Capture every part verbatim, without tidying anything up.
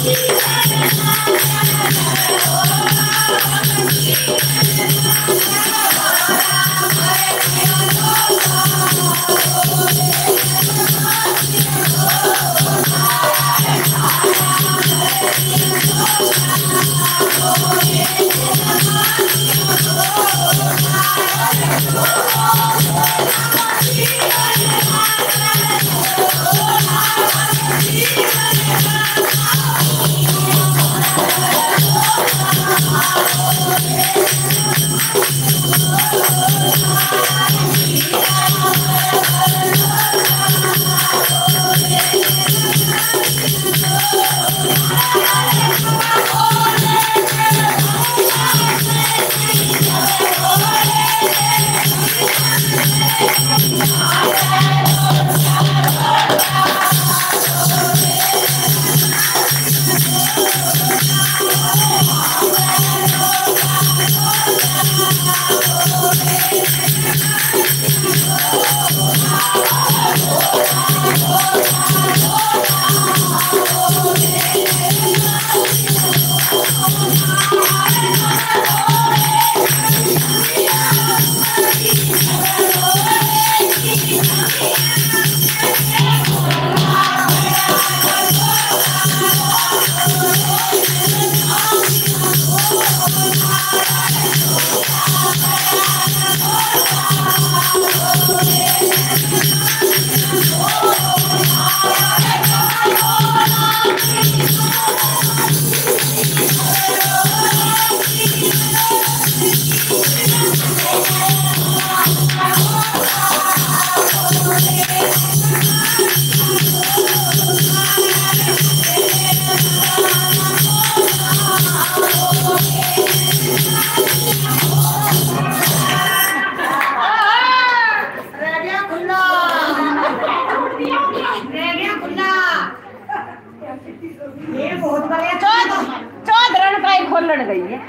खोलन गई है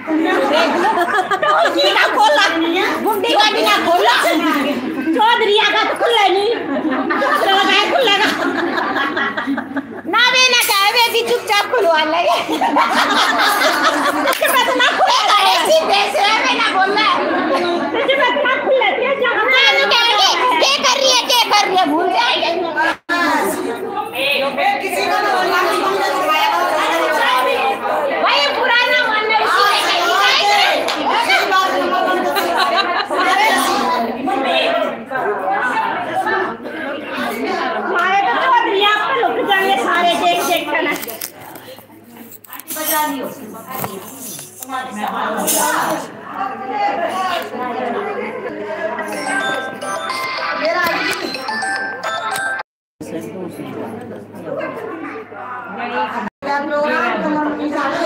खोला गुड्डी गाड़ी ना खोला चौधरी का तो खुला नहीं खुलेगा ना वे ना कहे वे भी चुपचाप खुलवा लगे ना खुलेगा ऐसी बेच रहा है ना बोल रहा है ना खुला क्या कर रही है क्या कर रही है भूल जाएंगे किसी का भाई पुराना मानना हमारे तो चौधरी आप पे लुक जाएंगे सारे देख देख कर ना बजा लियो मेरा